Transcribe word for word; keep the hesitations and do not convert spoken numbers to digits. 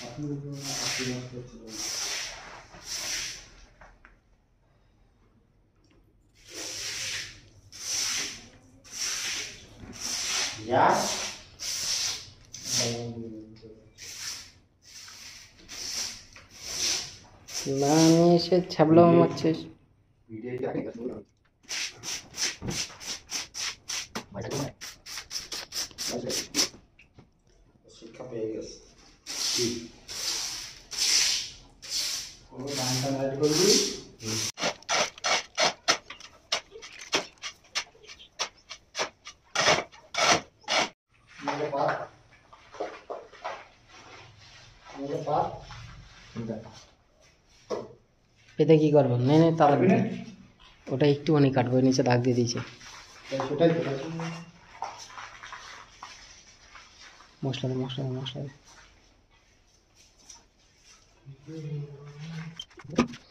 Ya. না নিয়ে এসে ছ্যাবলা মারছিস। শিক্ষা পেয়ে গেছে কোনো গানটা নাইট করবি এতে কি করবো? নে নে তাড়াতাড়ি, ওটা একটুখানি কাটবো, নিচে দাগ দিয়ে দিয়েছে। সেটাই মশলা দে মশলা দে মশলা দে।